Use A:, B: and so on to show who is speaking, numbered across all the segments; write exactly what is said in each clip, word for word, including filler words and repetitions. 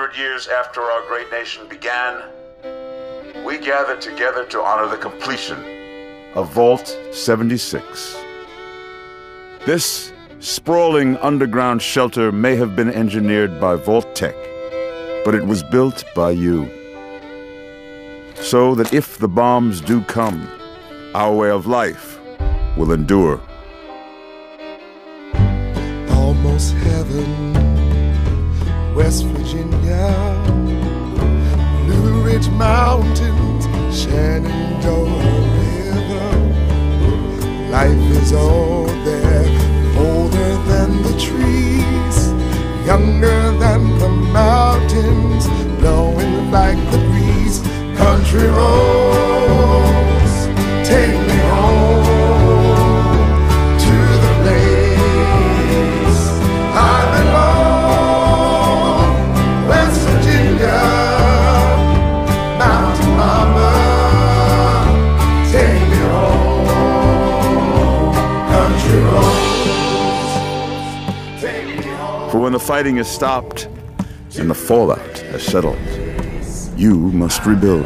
A: hundred years after our great nation began, we gather together to honor the completion of Vault seventy-six. This sprawling underground shelter may have been engineered by Vault Tech, but it was built by you. So that if the bombs do come, our way of life will endure.
B: Almost heaven, West Virginia, Blue Ridge Mountains, Shenandoah River. Life is all there, older than the trees, younger than the mountains, blowing like the breeze. Country roads, take me home to the place I belong. West Virginia, Mountain Mama, take me home. Country roads, take me home.
A: For when the fighting is stopped and the fallout has settled, you must rebuild.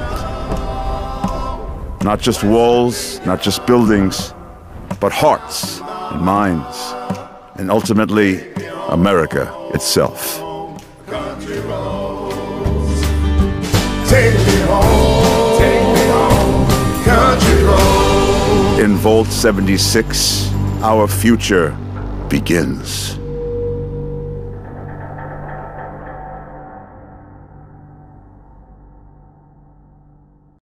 A: Not just walls, not just buildings, but hearts and minds, and ultimately, America itself.
B: Country roads, take me home, take me home, country roads.
A: In Vault seventy-six, our future begins.